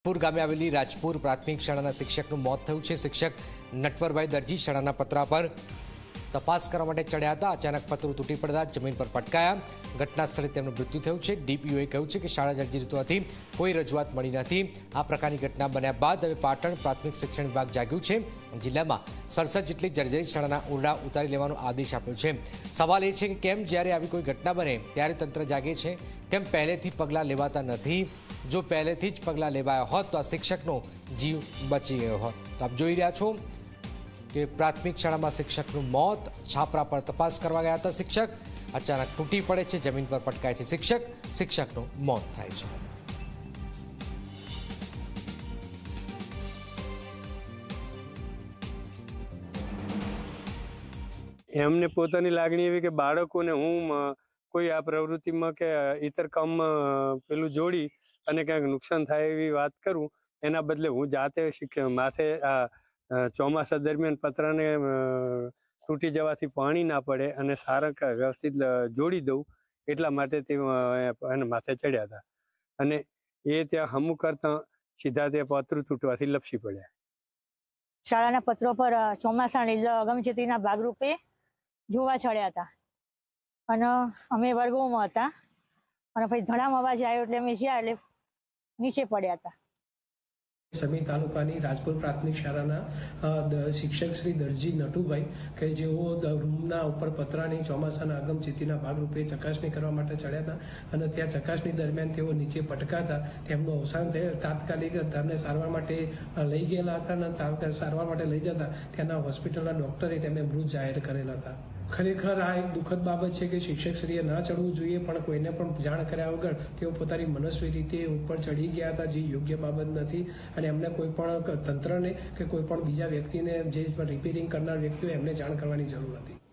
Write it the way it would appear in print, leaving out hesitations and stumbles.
રાજપુર ગામે આવેલી રાજપુર પ્રાથમિક શાળાના શિક્ષકનું મોત થયું છે। શિક્ષક નટવરભાઈ દરજી શાળાના પતરા પર તપાસ કરવા માટે ચડ્યા હતા। અચાનક પતરું તૂટી પડતા જમીન પર પટકાયા। ઘટના સ્થળે તેમનું મૃત્યુ થયું છે। ડીપીઓએ કહ્યું છે કે શાળા જર્જરિત હોવાથી કોઈ રજૂઆત મળી નથી। આ પ્રકારની ઘટના બન્યા બાદ હવે પાટણ પ્રાથમિક શિક્ષણ વિભાગ જાગ્યું છે। જિલ્લામાં 67 જેટલી જર્જરિત શાળાના ઓરડા ઉતારી લેવાનો આદેશ આપ્યો છે। સવાલ એ છે કે કેમ જ્યારે આવી કોઈ ઘટના બને ત્યારે તંત્ર જાગે છે, કેમ પહેલેથી પગલાં લેવાતા નથી? જો પહેલેથી જ પગલાં લેવાયા હોત તો આ શિક્ષકનો જીવ બચી ગયો હોત। તો આપ જોઈ રહ્યા છો કે પ્રાથમિક શાળામાં શિક્ષકનું મોત। છાપરા પર તપાસ કરવા ગયા હતા શિક્ષક, અચાનક તૂટી પડે છે, જમીન પર પટકાય છે શિક્ષકનું મોત થાય છે। એમને પોતાની લાગણી એવી કે બાળકોને હું કોઈ આ પ્રવૃત્તિમાં કે ઇતર કામમાં પેલું જોડી અને ક્યાંક નુકસાન થાય એવી વાત કરું, એના બદલે હું જાતે માથે આ ચોમાસા દરમિયાન પતરાને તૂટી જવાથી પાણી ના પડે અને સારા વ્યવસ્થિત જોડી દઉં એટલા માટે તે માથે ચડ્યા હતા અને એ ત્યાં હમું કરતા સીધા તે પતરું તૂટવાથી લપસી પડ્યા। શાળાના પત્રો પર ચોમાસાની અગમચેતીના ભાગરૂપે જોવા ચડ્યા હતા અને અમે વર્ગોમાં હતા અને પછી ધડામ અવાજ આવ્યો એટલે અમે જ્યાં એટલે નીચે પડ્યા હતા। સમી તાલુકાની રાજપુર પ્રાથમિક શાળાના શિક્ષક શ્રી દરજી નટુભાઈ કે જેઓ રૂમના ઉપર પતરાની ચોમાસાના અગમચેતીના ભાગરૂપે ચકાસણી કરવા માટે ચડ્યા હતા અને ત્યાં ચકાસણી દરમિયાન તેઓ નીચે પટકાતા તેમનું અવસાન થયેલ। તાત્કાલિક તેમને સારવાર માટે લઈ ગયેલા હતા અને સારવાર માટે લઈ જતા ત્યાંના હોસ્પિટલના ડોક્ટરે તેમને મૃત જાહેર કરેલા હતા। ખરેખર આ એક દુઃખદ બાબત છે કે શિક્ષકશ્રીએ ના ચડવું જોઈએ, પણ કોઈને પણ જાણ કર્યા વગર તેઓ પોતાની મનસ્વી રીતે ઉપર ચડી ગયા હતા, જે યોગ્ય બાબત નથી અને એમને કોઈ પણ તંત્રને કે કોઈ પણ બીજા વ્યક્તિને જે રિપેરિંગ કરનાર વ્યક્તિઓ એમને જાણ કરવાની જરૂર હતી।